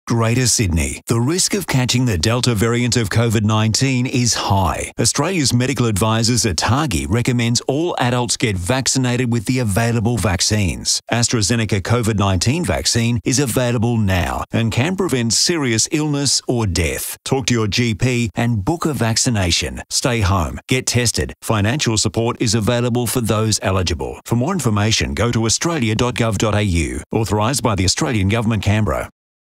Greater Sydney. The risk of catching the Delta variant of COVID-19 is high. Australia's medical advisors at Targi recommends all adults get vaccinated with the available vaccines. AstraZeneca COVID-19 vaccine is available now and can prevent serious illness or death. Talk to your GP and book a vaccination. Stay home. Get tested. Financial support is available for those eligible. For more information, go to australia.gov.au. Authorised by the Australian Government, Canberra.